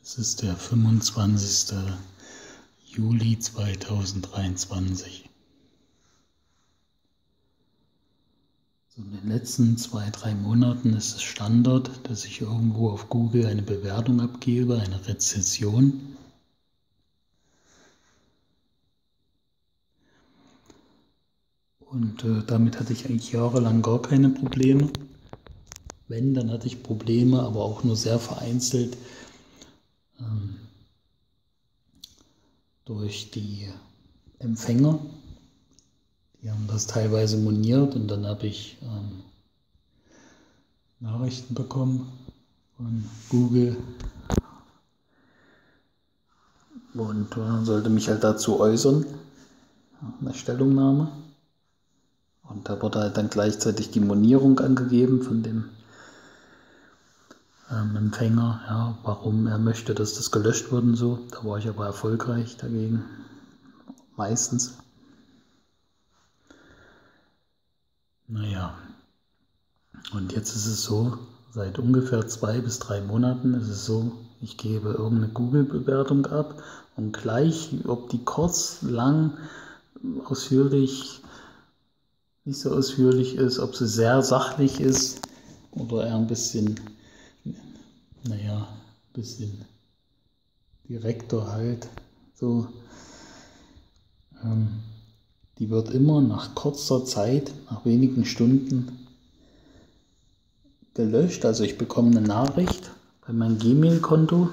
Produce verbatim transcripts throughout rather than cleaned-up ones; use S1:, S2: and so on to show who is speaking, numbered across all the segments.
S1: Es ist der fünfundzwanzigste Juli zweitausenddreiundzwanzig. So in den letzten zwei, drei Monaten ist es Standard, dass ich irgendwo auf Google eine Bewertung abgebe, eine Rezension. Und äh, damit hatte ich eigentlich jahrelang gar keine Probleme. Wenn, dann hatte ich Probleme, aber auch nur sehr vereinzelt ähm, durch die Empfänger. Die haben das teilweise moniert und dann habe ich ähm, Nachrichten bekommen von Google und äh, sollte mich halt dazu äußern, eine Stellungnahme. Und da wurde halt dann gleichzeitig die Monierung angegeben von dem ähm, Empfänger, ja, warum er möchte, dass das gelöscht wird und so. Da war ich aber erfolgreich dagegen, meistens. Naja, und jetzt ist es so, seit ungefähr zwei bis drei Monaten ist es so, ich gebe irgendeine Google-Bewertung ab und gleich, ob die kurz, lang, ausführlich, nicht so ausführlich ist, ob sie sehr sachlich ist oder eher ein bisschen, naja, ein bisschen direkter halt, so, ähm, die wird immer nach kurzer Zeit, nach wenigen Stunden gelöscht. Also ich bekomme eine Nachricht bei meinem Gmail-Konto,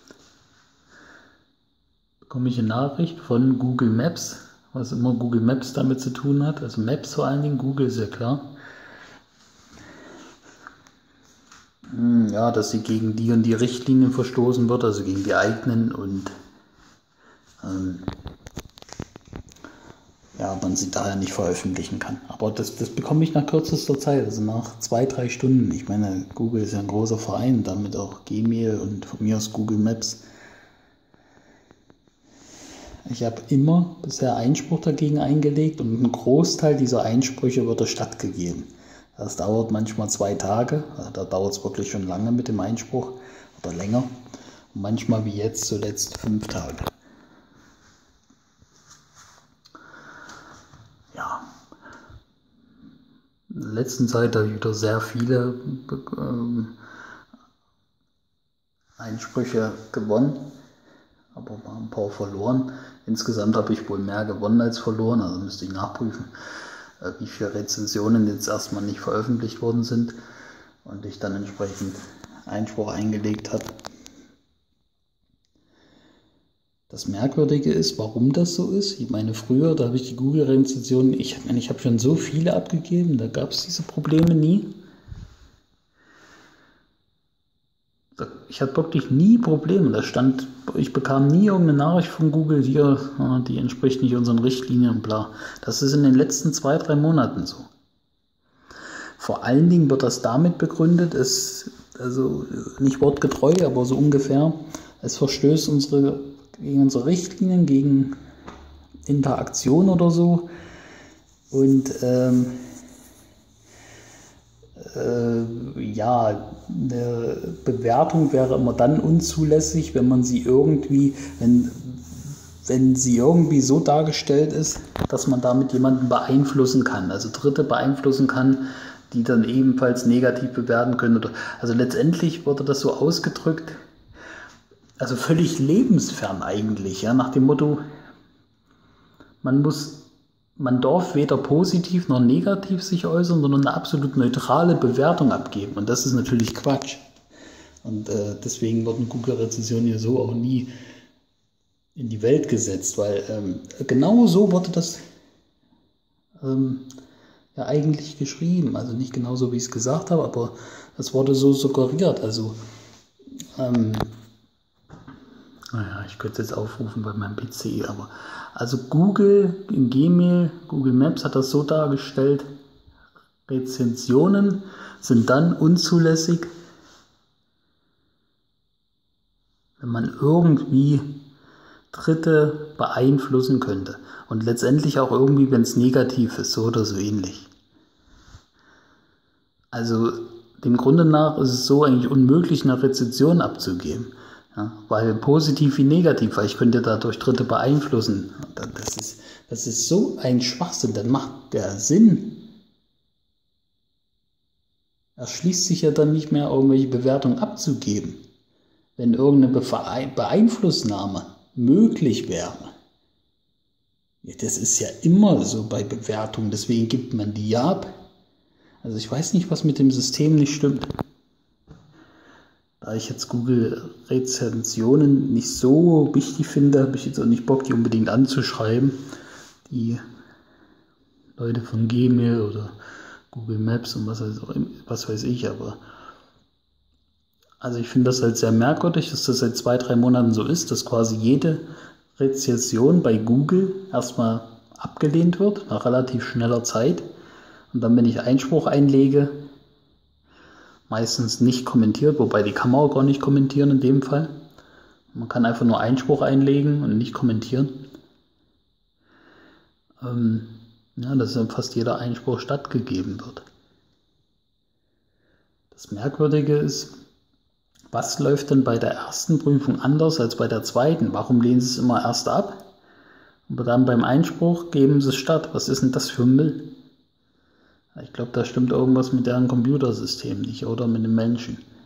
S1: bekomme ich eine Nachricht von Google Maps, was immer Google Maps damit zu tun hat, also Maps vor allen Dingen, Google ist ja klar. Ja, dass sie gegen die und die Richtlinien verstoßen wird, also gegen die eigenen und ähm, ja, man sie daher nicht veröffentlichen kann. Aber das, das bekomme ich nach kürzester Zeit, also nach zwei, drei Stunden. Ich meine, Google ist ja ein großer Verein, damit auch Gmail und von mir aus Google Maps. Ich habe immer bisher Einspruch dagegen eingelegt und ein Großteil dieser Einsprüche wird stattgegeben. Das dauert manchmal zwei Tage, also da dauert es wirklich schon lange mit dem Einspruch oder länger. Und manchmal wie jetzt zuletzt fünf Tage. Ja, in der letzten Zeit habe ich wieder sehr viele ähm, Einsprüche gewonnen, aber ein paar verloren. Insgesamt habe ich wohl mehr gewonnen als verloren, also müsste ich nachprüfen, äh, wie viele Rezensionen jetzt erstmal nicht veröffentlicht worden sind und ich dann entsprechend Einspruch eingelegt habe. Das Merkwürdige ist, warum das so ist. Ich meine, früher, da habe ich die Google-Rezensionen, ich meine, ich habe schon so viele abgegeben, da gab es diese Probleme nie. Ich hatte wirklich nie Probleme. Da stand, ich bekam nie irgendeine Nachricht von Google, hier, die entspricht nicht unseren Richtlinien und bla. Das ist in den letzten zwei, drei Monaten so. Vor allen Dingen wird das damit begründet, es, also nicht wortgetreu, aber so ungefähr, es verstößt unsere gegen unsere Richtlinien, gegen Interaktion oder so. Und ähm, äh, ja, eine Bewertung wäre immer dann unzulässig, wenn man sie irgendwie, wenn, wenn sie irgendwie so dargestellt ist, dass man damit jemanden beeinflussen kann, also Dritte beeinflussen kann, die dann ebenfalls negativ bewerten können. Oder, also letztendlich wurde das so ausgedrückt, also völlig lebensfern eigentlich, ja, nach dem Motto, man muss, man darf weder positiv noch negativ sich äußern, sondern eine absolut neutrale Bewertung abgeben. Und das ist natürlich Quatsch. Und äh, deswegen wurden Google-Rezensionen ja so auch nie in die Welt gesetzt, weil ähm, genau so wurde das ähm, ja eigentlich geschrieben. Also nicht genau so, wie ich es gesagt habe, aber es wurde so suggeriert. Also ähm, Naja, ich könnte es jetzt aufrufen bei meinem P C, aber also Google in Gmail, Google Maps hat das so dargestellt, Rezensionen sind dann unzulässig, wenn man irgendwie Dritte beeinflussen könnte und letztendlich auch irgendwie, wenn es negativ ist, so oder so ähnlich. Also dem Grunde nach ist es so eigentlich unmöglich, eine Rezension abzugeben. Ja, weil positiv wie negativ, weil ich könnte dadurch Dritte beeinflussen. Das ist, das ist so ein Schwachsinn, dann macht der Sinn. Erschließt sich ja dann nicht mehr, irgendwelche Bewertungen abzugeben. Wenn irgendeine Beeinflussnahme möglich wäre. Ja, das ist ja immer so bei Bewertungen, deswegen gibt man die ab. Also ich weiß nicht, was mit dem System nicht stimmt. Da ich jetzt Google-Rezensionen nicht so wichtig finde, habe ich jetzt auch nicht Bock, die unbedingt anzuschreiben. Die Leute von Gmail oder Google Maps und was weiß, was weiß ich, aber also ich finde das halt sehr merkwürdig, dass das seit zwei, drei Monaten so ist, dass quasi jede Rezension bei Google erstmal abgelehnt wird, nach relativ schneller Zeit. Und dann, wenn ich Einspruch einlege, meistens nicht kommentiert, wobei die kann man auch gar nicht kommentieren in dem Fall. Man kann einfach nur Einspruch einlegen und nicht kommentieren. Ähm, ja, dass dann fast jeder Einspruch stattgegeben wird. Das Merkwürdige ist, was läuft denn bei der ersten Prüfung anders als bei der zweiten? Warum lehnen sie es immer erst ab? Aber dann beim Einspruch geben sie es statt. Was ist denn das für Müll? Ich glaube, da stimmt irgendwas mit deren Computersystem nicht oder mit den Menschen.